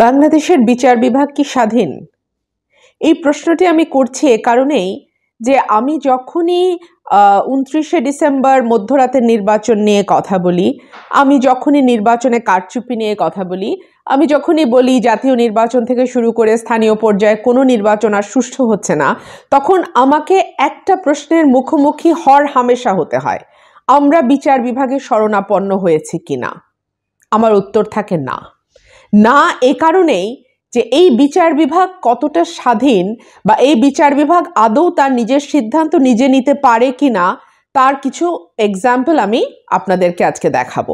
বাংলাদেশের বিচার বিভাগ কি স্বাধীন? এই প্রশ্নটি আমি করছি এ কারণেই যে আমি যখনই ২৯শে ডিসেম্বর মধ্যরাতের নির্বাচন নিয়ে কথা বলি, আমি যখনই নির্বাচনে কারচুপি নিয়ে কথা বলি, আমি যখনই বলি জাতীয় নির্বাচন থেকে শুরু করে স্থানীয় পর্যায়ে কোনো নির্বাচন আর সুষ্ঠু হচ্ছে না, তখন আমাকে একটা প্রশ্নের মুখোমুখি হামেশা হতে হয়, আমরা বিচার বিভাগে শরণাপন্ন হয়েছি কিনা। আমার উত্তর থাকে না। না এ কারণেই যে এই বিচার বিভাগ কতটা স্বাধীন বা এই বিচার বিভাগ আদৌ তার নিজের সিদ্ধান্ত নিজে নিতে পারে কিনা তার কিছু এক্সাম্পল আমি আপনাদেরকে আজকে দেখাবো।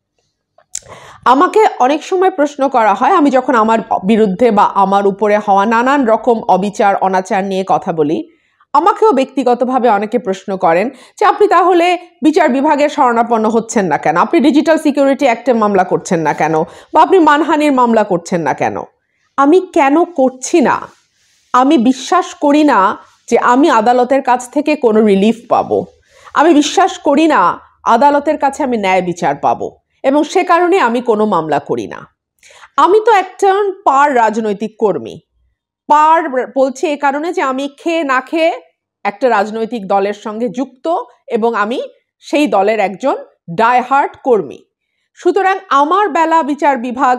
আমাকে অনেক সময় প্রশ্ন করা হয়, আমি যখন আমার বিরুদ্ধে বা আমার উপরে হওয়া নানান রকম অবিচার অনাচার নিয়ে কথা বলি, আমাকেও ব্যক্তিগতভাবে অনেকে প্রশ্ন করেন যে আপনি তাহলে বিচার বিভাগের শরণাপন্ন হচ্ছেন না কেন, আপনি ডিজিটাল সিকিউরিটি অ্যাক্টে মামলা করছেন না কেন, বা আপনি মানহানির মামলা করছেন না কেন। আমি কেন করছি না? আমি বিশ্বাস করি না যে আমি আদালতের কাছ থেকে কোনো রিলিফ পাবো। আমি বিশ্বাস করি না আদালতের কাছে আমি ন্যায় বিচার পাবো, এবং সে কারণে আমি কোনো মামলা করি না। আমি তো একজন পার রাজনৈতিক কর্মী। পার বলছি এ কারণে যে আমি খেয়ে না খেয়ে একটা রাজনৈতিক দলের সঙ্গে যুক্ত এবং আমি সেই দলের একজন ডাইহার্ট কর্মী। সুতরাং আমার বেলা বিচার বিভাগ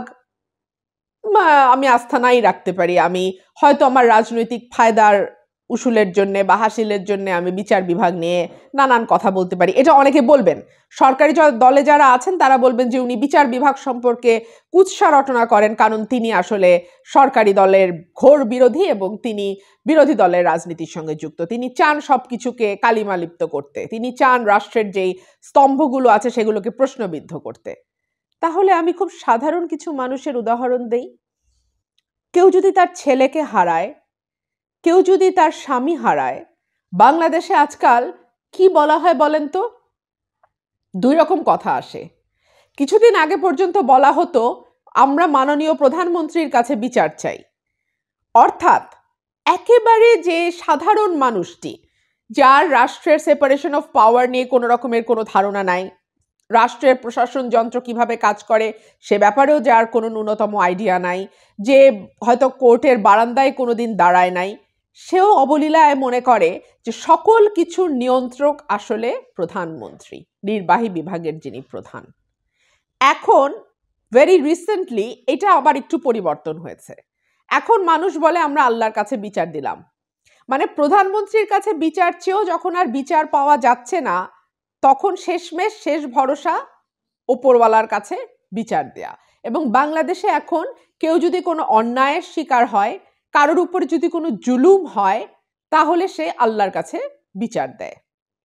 আমি আস্থা নাই রাখতে পারি। আমি হয়তো আমার রাজনৈতিক ফায়দার উসুলের জন্য বা হাসিলের জন্য আমি বিচার বিভাগ নিয়ে নানান কথা বলতে পারি, এটা অনেকে বলবেন। সরকারি দলে যারা আছেন তারা বলবেন যে উনি বিচার বিভাগ সম্পর্কে কুৎসা রটনা করেন, কারণ তিনি আসলে সরকারি দলের ঘোর বিরোধী এবং তিনি বিরোধী দলের রাজনীতির সঙ্গে যুক্ত। তিনি চান সবকিছুকে কালিমালিপ্ত করতে, তিনি চান রাষ্ট্রের যেই স্তম্ভগুলো আছে সেগুলোকে প্রশ্নবিদ্ধ করতে। তাহলে আমি খুব সাধারণ কিছু মানুষের উদাহরণ দেই। কেউ যদি তার ছেলেকে হারায়, কেউ যদি তার স্বামী হারায়, বাংলাদেশে আজকাল কি বলা হয় বলেন তো? দুই রকম কথা আসে। কিছুদিন আগে পর্যন্ত বলা হতো আমরা মাননীয় প্রধানমন্ত্রীর কাছে বিচার চাই। অর্থাৎ একেবারে যে সাধারণ মানুষটি, যার রাষ্ট্রের সেপারেশন অফ পাওয়ার নিয়ে কোনো রকমের কোনো ধারণা নাই, রাষ্ট্রের প্রশাসন যন্ত্র কিভাবে কাজ করে সে ব্যাপারেও যার কোনো ন্যূনতম আইডিয়া নাই, যে হয়তো কোর্টের বারান্দায় কোনোদিন দাঁড়ায় নাই, সেও অবলীলায় মনে করে যে সকল কিছুর নিয়ন্ত্রক আসলে প্রধানমন্ত্রী, নির্বাহী বিভাগের যিনি প্রধান। এখন ভেরি রিসেন্টলি এটা আবার একটু পরিবর্তন হয়েছে। এখন মানুষ বলে আমরা আল্লাহর কাছে বিচার দিলাম। মানে প্রধানমন্ত্রীর কাছে বিচার চেয়েও যখন আর বিচার পাওয়া যাচ্ছে না, তখন শেষমেশ শেষ ভরসা ওপরওয়ালার কাছে বিচার দেয়া। এবং বাংলাদেশে এখন কেউ যদি কোনো অন্যায়ের শিকার হয়, কারোর উপরে যদি কোনো জুলুম হয়, তাহলে সে আল্লাহর কাছে বিচার দেয়।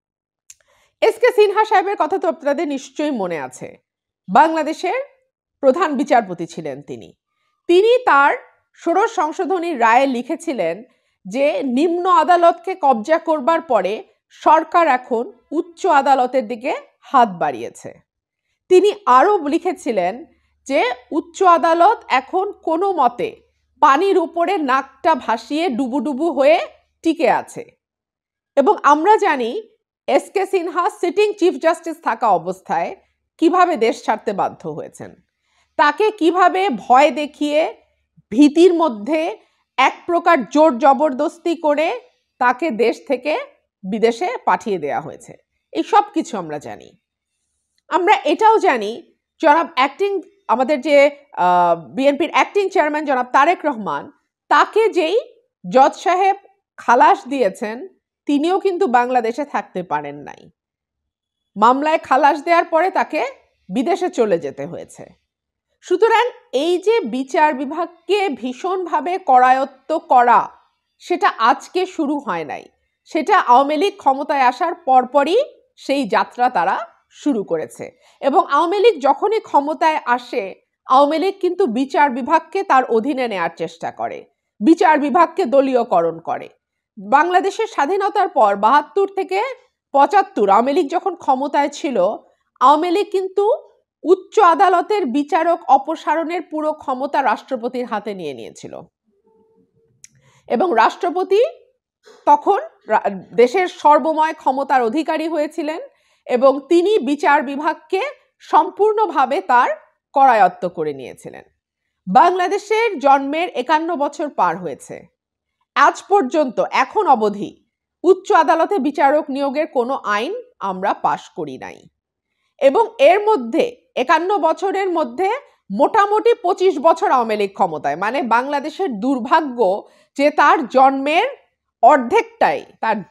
এসকে সিনহা সাহেবের কথা তো আপনাদের নিশ্চয়ই মনে আছে। বাংলাদেশের প্রধান বিচারপতি ছিলেন তিনি। তিনি তার ষোড়শ সংশোধনীর রায়ে লিখেছিলেন যে নিম্ন আদালতকে কবজা করবার পরে সরকার এখন উচ্চ আদালতের দিকে হাত বাড়িয়েছে। তিনি আরও লিখেছিলেন যে উচ্চ আদালত এখন কোনো মতে পানির উপরে নাকটা ভাসিয়ে ডুবুডুবু হয়ে টিকে আছে। এবং আমরা জানি S K Sinha sitting chief justice থাকা অবস্থায় কিভাবে দেশ ছাড়তে বাধ্য হয়েছেন, তাকে কিভাবে ভয় দেখিয়ে ভীতির মধ্যে এক প্রকার জোর জবরদস্তি করে তাকে দেশ থেকে বিদেশে পাঠিয়ে দেওয়া হয়েছে। এই সব কিছু আমরা জানি। আমরা এটাও জানি জনাব আমাদের যে বিএনপির অ্যাক্টিং চেয়ারম্যান জনাব তারেক রহমান, তাকে যেই জজ সাহেব খালাস দিয়েছেন, তিনিও কিন্তু বাংলাদেশে থাকতে পারেন নাই। মামলায় খালাস দেওয়ার পরে তাকে বিদেশে চলে যেতে হয়েছে। সুতরাং এই যে বিচার বিভাগকে ভীষণভাবে করায়ত্ত করা, সেটা আজকে শুরু হয় নাই, সেটা আওয়ামী লীগ ক্ষমতায় আসার পরপরই সেই যাত্রা তারা শুরু করেছে। এবং আওয়ামী লীগ যখনই ক্ষমতায় আসে, আওয়ামী লীগ কিন্তু বিচার বিভাগকে তার অধীনে নেয়ার চেষ্টা করে, বিচার বিভাগকে দলীয়করণ করে। বাংলাদেশের স্বাধীনতার পর ৭২ থেকে ৭৫ আওয়ামী লীগ যখন ক্ষমতায় ছিল, আওয়ামী লীগ কিন্তু উচ্চ আদালতের বিচারক অপসারণের পুরো ক্ষমতা রাষ্ট্রপতির হাতে নিয়ে নিয়েছিল। এবং রাষ্ট্রপতি তখন দেশের সর্বময় ক্ষমতার অধিকারী হয়েছিলেন এবং তিনি বিচার বিভাগকে সম্পূর্ণভাবে তার করায়ত্ত করে নিয়েছিলেন। বাংলাদেশের জন্মের 51 বছর পার হয়েছে, আজ পর্যন্ত এখন অবধি উচ্চ আদালতে বিচারক নিয়োগের কোনো আইন আমরা পাশ করি নাই। এবং এর মধ্যে 51 বছরের মধ্যে মোটামুটি 25 বছর আওয়ামী লীগ ক্ষমতায়। মানে বাংলাদেশের দুর্ভাগ্য যে তার জন্মের অর্ধেকটাই,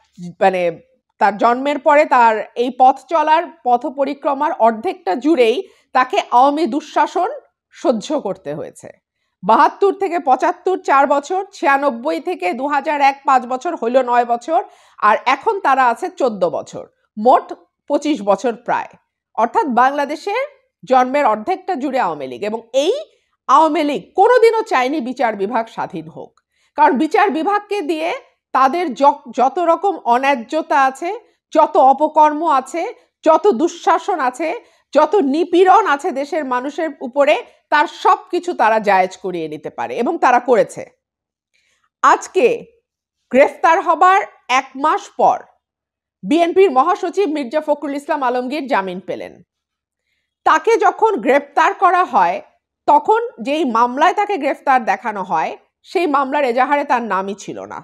তার জন্মের পরে তার এই পথ চলার পথ পরিক্রমার অর্ধেকটা জুড়েই তাকে আওয়ামী দুঃশাসন সহ্য করতে হয়েছে। 72 থেকে 75 4 বছর, 96 থেকে 2001 5 বছর, হইল 9 বছর, আর এখন তারা আছে 14 বছর, মোট 25 বছর প্রায়। অর্থাৎ বাংলাদেশের জন্মের অর্ধেকটা জুড়ে আওয়ামী লীগ। এবং এই আওয়ামী লীগ কোনোদিনও চায়নি বিচার বিভাগ স্বাধীন হোক, কারণ বিচার বিভাগকে দিয়ে তাদের যত রকম অন্যায্যতা আছে, যত অপকর্ম আছে, যত দুঃশাসন আছে, যত নিপীড়ন আছে দেশের মানুষের উপরে, তার সব কিছু তারা জায়েজ করিয়ে নিতে পারে, এবং তারা করেছে। আজকে গ্রেফতার হবার 1 মাস পর বিএনপির মহাসচিব মির্জা ফখরুল ইসলাম আলমগীর জামিন পেলেন। তাকে যখন গ্রেফতার করা হয়, তখন যেই মামলায় তাকে গ্রেফতার দেখানো হয়, সেই মামলার এজাহারে তার নামই ছিল না।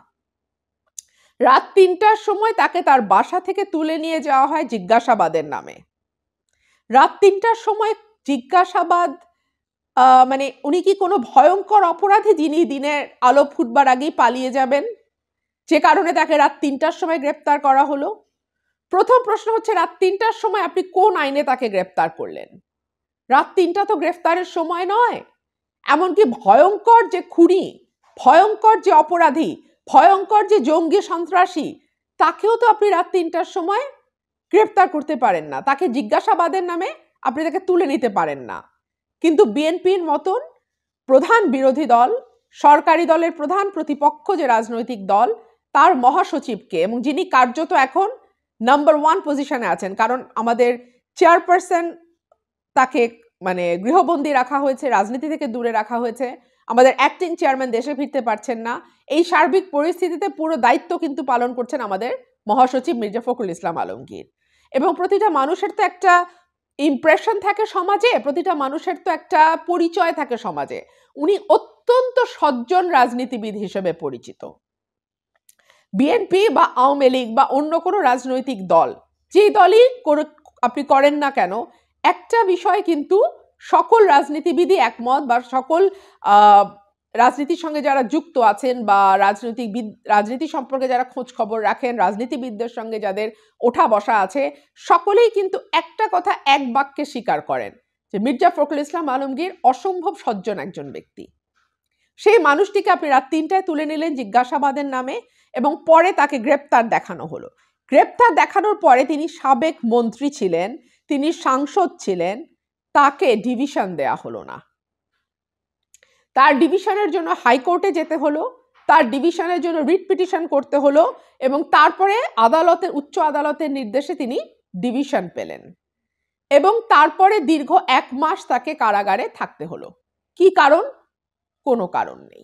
রাত 3টার সময় তাকে তার বাসা থেকে তুলে নিয়ে যাওয়া হয় জিজ্ঞাসাবাদের নামে। রাত 3টার সময় জিজ্ঞাসাবাদ, মানে উনি কি কোনো ভয়ঙ্কর অপরাধী যিনি দিনের আলো ফুটবার আগেই পালিয়ে যাবেন, যে কারণে তাকে রাত 3টার সময় গ্রেফতার করা হলো? প্রথম প্রশ্ন হচ্ছে, রাত 3টার সময় আপনি কোন আইনে তাকে গ্রেফতার করলেন? রাত 3টা তো গ্রেফতারের সময় নয়। এমনকি ভয়ঙ্কর যে খুনি, ভয়ঙ্কর যে অপরাধী, ভয়ঙ্কর যে জঙ্গি সন্ত্রাসী, তাকেও তো আপনি রাত 3টার সময় গ্রেফতার করতে পারেন না, তাকে জিজ্ঞাসাবাদের নামে আপনি তাকে তুলে নিতে পারেন না। কিন্তু বিএনপির মতন প্রধান বিরোধী দল, সরকারি দলের প্রধান প্রতিপক্ষ যে রাজনৈতিক দল, তার মহাসচিবকে, এবং যিনি কার্যত এখন নাম্বার 1 পজিশনে আছেন, কারণ আমাদের চেয়ারপারসন তাকে মানে গৃহবন্দী রাখা হয়েছে, রাজনীতি থেকে দূরে রাখা হয়েছে, আমাদের অ্যাক্টিং চেয়ারম্যান দেশে ফিরতে পারছেন না। এই সার্বিক পরিস্থিতিতে পুরো দায়িত্ব কিন্তু পালন করছেন আমাদের মহাসচিব মির্জা ফখরুল ইসলাম আলমগীর। এবং প্রতিটা মানুষের তো একটা ইমপ্রেশন থাকে সমাজে, প্রতিটা মানুষের তো একটা পরিচয় থাকে সমাজে। উনি অত্যন্ত সজ্জন রাজনীতিবিদ হিসেবে পরিচিত। বিএনপি বা আওয়ামী লীগ বা অন্য কোনো রাজনৈতিক দল, যেই দলই আপনি করেন না কেন, একটা বিষয় কিন্তু সকল রাজনীতিবিদই একমত, বা সকল রাজনীতির সঙ্গে যারা যুক্ত আছেন বা রাজনীতি সম্পর্কে যারা খোঁজ খবর রাখেন, রাজনীতিবিদদের সঙ্গে যাদের ওঠা বসা আছে, সকলেই কিন্তু একটা কথা এক বাক্যে স্বীকার করেন যে মির্জা ফখরুল ইসলাম আলমগীর অসম্ভব সজ্জন একজন ব্যক্তি। সেই মানুষটিকে আপনি রাত 3টায় তুলে নিলেন জিজ্ঞাসাবাদের নামে, এবং পরে তাকে গ্রেপ্তার দেখানো হলো। গ্রেপ্তার দেখানোর পরে তিনি সাবেক মন্ত্রী ছিলেন, তিনি সাংসদ ছিলেন, তাকে ডিভিশন দেয়া হলো না। তার ডিভিশনের জন্য হাইকোর্টে যেতে হলো, তার ডিভিশনের জন্য রিট পিটিশন করতে হলো, এবং তারপরে উচ্চ আদালতের নির্দেশে তিনি ডিভিশন পেলেন। এবং তারপরে দীর্ঘ 1 মাস তাকে কারাগারে থাকতে হলো। কি কারণ? কোনো কারণ নেই।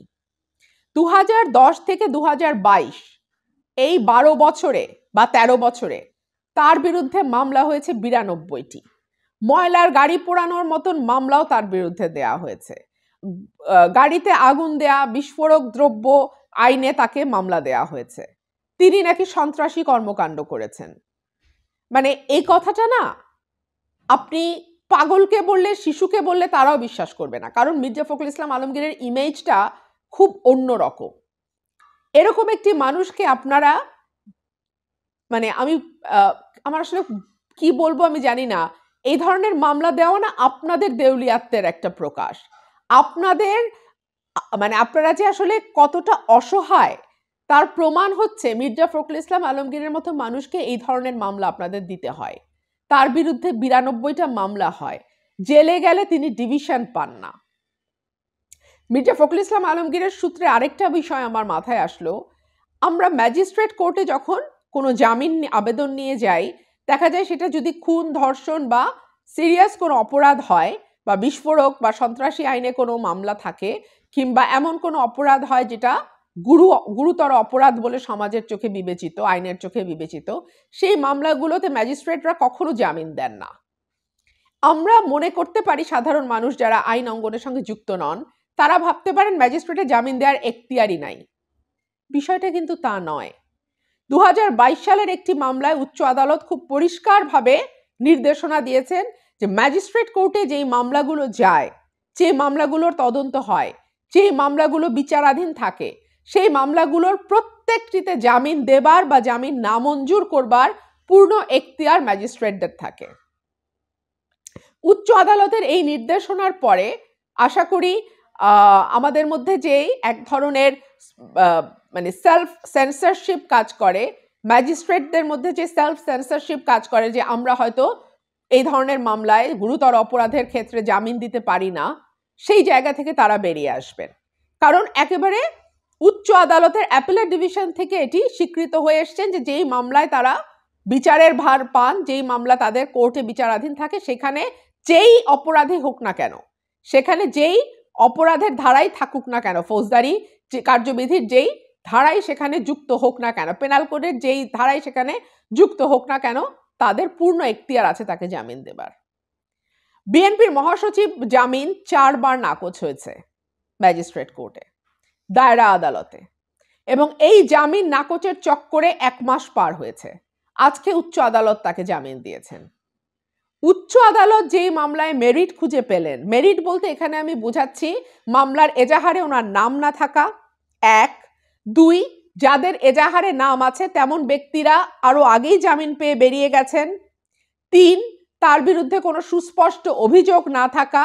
2010 থেকে 2022 এই 12 বছরে বা 13 বছরে তার বিরুদ্ধে মামলা হয়েছে 92টি। ময়লার গাড়ি পোড়ানোর মতন মামলাও তার বিরুদ্ধে দেয়া হয়েছে। গাড়িতে আগুন দেয়া, বিস্ফোরক দ্রব্য আইনে তাকে মামলা দেয়া হয়েছে। তিনি নাকি সন্ত্রাসী কর্মকাণ্ড করেছেন। মানে এই কথাটা না, আপনি পাগলকে বললে, শিশুকে বললে তারাও বিশ্বাস করবে না, কারণ মির্জা ফখরুল ইসলাম আলমগীরের ইমেজটা খুব অন্যরকম। এরকম একটি মানুষকে আপনারা, মানে আমার আসলে কি বলবো আমি জানি না, এই ধরনের মামলা দেওয়া না আপনাদের দেউলিয়াত্বের একটা প্রকাশ। আপনারা যে আসলে কতটা অসহায় তার প্রমাণ হচ্ছে মির্জা ফখরুল ইসলাম আলমগীরের মতো মানুষকে এই ধরনের মামলা আপনাদের দিতে হয়। তার বিরুদ্ধে 92টা মামলা হয়, জেলে গেলে তিনি ডিভিশন পান না। মির্জা ফখরুল ইসলাম আলমগীরের সূত্রে আরেকটা বিষয় আমার মাথায় আসলো, আমরা ম্যাজিস্ট্রেট কোর্টে যখন কোনো জামিন আবেদন নিয়ে যাই, দেখা যায় সেটা যদি খুন, ধর্ষণ বা সিরিয়াস কোনো অপরাধ হয়, বা বিস্ফোরক বা সন্ত্রাসী আইনে কোনো মামলা থাকে, কিংবা এমন কোনো অপরাধ হয় যেটা গুরুতর অপরাধ বলে সমাজের চোখে বিবেচিত, আইনের চোখে বিবেচিত, সেই মামলাগুলোতে ম্যাজিস্ট্রেটরা কখনো জামিন দেন না। আমরা মনে করতে পারি সাধারণ মানুষ যারা আইন অঙ্গনের সঙ্গে যুক্ত নন, তারা ভাবতে পারেন ম্যাজিস্ট্রেটে জামিন দেওয়ার এখতিয়ারই নাই। বিষয়টা কিন্তু তা নয়। 2022 সালের একটি মামলায় উচ্চ আদালত খুব পরিষ্কারভাবে নির্দেশনা দিয়েছেন যে ম্যাজিস্ট্রেট কোর্টে যেই মামলাগুলো যায়, যে মামলাগুলোর তদন্ত হয়, যে মামলাগুলো বিচারাধীন থাকে, সেই মামলাগুলোর প্রত্যেকটিতে জামিন দেবার বা জামিন নামঞ্জুর করবার পূর্ণ এখতিয়ার ম্যাজিস্ট্রেটদের থাকে। উচ্চ আদালতের এই নির্দেশনার পরে আশা করি আমাদের মধ্যে যেই এক ধরনের মানে সেলফ সেন্সরশিপ কাজ করে, ম্যাজিস্ট্রেটদের মধ্যে যে সেলফ সেন্সরশিপ কাজ করে যে আমরা হয়তো এই ধরনের মামলায় গুরুতর অপরাধের ক্ষেত্রে জামিন দিতে পারি না, সেই জায়গা থেকে তারা বেরিয়ে আসবেন। কারণ একেবারে উচ্চ আদালতের অ্যাপিলেট ডিভিশন থেকে এটি স্বীকৃত হয়ে এসছেন যে যেই মামলায় তারা বিচারের ভার পান, যেই মামলা তাদের কোর্টে বিচারাধীন থাকে, সেখানে যেই অপরাধী হোক না কেন, সেখানে যেই অপরাধের ধারাই থাকুক না কেন, ফৌজদারি যে কার্যবিধির যেই ধারাই সেখানে যুক্ত হোক না কেন, পেনাল কোডের যেই ধারাই সেখানে যুক্ত হোক না কেন, তাদের পূর্ণ এখতিয়ার আছে তাকে জামিন দেবার। বিএনপির মহাসচিব জামিন 4 বার নাকচ হয়েছে ম্যাজিস্ট্রেট কোর্টে, দায়রা আদালতে, এবং এই জামিন নাকচের চক্করে 1 মাস পার হয়েছে। আজকে উচ্চ আদালত তাকে জামিন দিয়েছেন। উচ্চ আদালত যেই মামলায় মেরিট খুঁজে পেলেন, মেরিট বলতে এখানে আমি বোঝাচ্ছি মামলার এজাহারে ওনার নাম না থাকা, 1, 2 যাদের এজাহারে নাম আছে তেমন ব্যক্তিরা আরো আগেই জামিন পেয়ে বেরিয়ে গেছেন, 3 তার বিরুদ্ধে কোনো সুস্পষ্ট অভিযোগ না থাকা,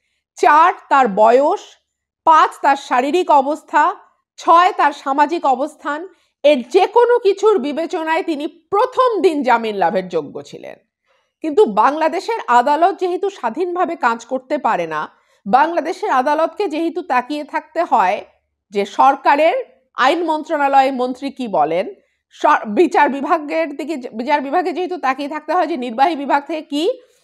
4 তার বয়স, 5 তার শারীরিক অবস্থা, 6 তার সামাজিক অবস্থান, এর যে কোনো কিছুর বিবেচনায় তিনি প্রথম দিন জামিন লাভের যোগ্য ছিলেন। কিন্তু বাংলাদেশের আদালত যেহেতু স্বাধীনভাবে কাজ করতে পারে না, বাংলাদেশের আদালতকে যেহেতু তাকিয়ে থাকতে হয় যে সরকারের আইন মন্ত্রণালয়ের মন্ত্রী কি বলেন, বিচার বিভাগে যেহেতু তাকিয়ে থাকতে হয় যে নির্বাহী বিভাগ থেকে কি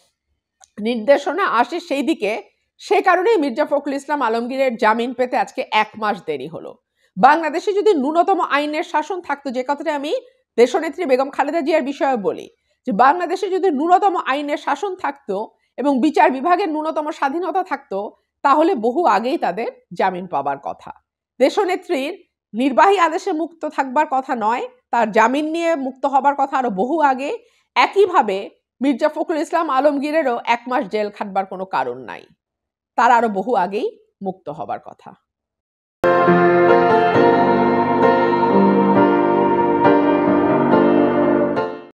নির্দেশনা আসে সেই দিকে, সে কারণেই মির্জা ফখরুল ইসলাম আলমগীরের জামিন পেতে আজকে 1 মাস দেরি হলো। বাংলাদেশে যদি ন্যূনতম আইনের শাসন থাকতো, যে কথাটা আমি দেশনেত্রী বেগম খালেদা জিয়ার বিষয়ে বলি, যে বাংলাদেশে যদি ন্যূনতম আইনের শাসন থাকতো এবং বিচার বিভাগের ন্যূনতম স্বাধীনতা থাকতো, তাহলে বহু আগেই তাদের জামিন পাবার কথা। দেশনেত্রীর নির্বাহী আদেশে মুক্ত থাকবার কথা নয়, তার জামিন নিয়ে মুক্ত হবার কথা আরো বহু আগে। একইভাবে মির্জা ফখরুল ইসলাম আলমগীরেরও 1 মাস জেল খাটবার কোনো কারণ নাই, তার আরো বহু আগেই মুক্ত হবার কথা।